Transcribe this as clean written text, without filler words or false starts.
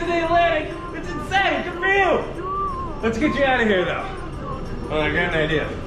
to the Atlantic. It's insane. Good for you. Let's get you out of here, though. Oh, I got an idea.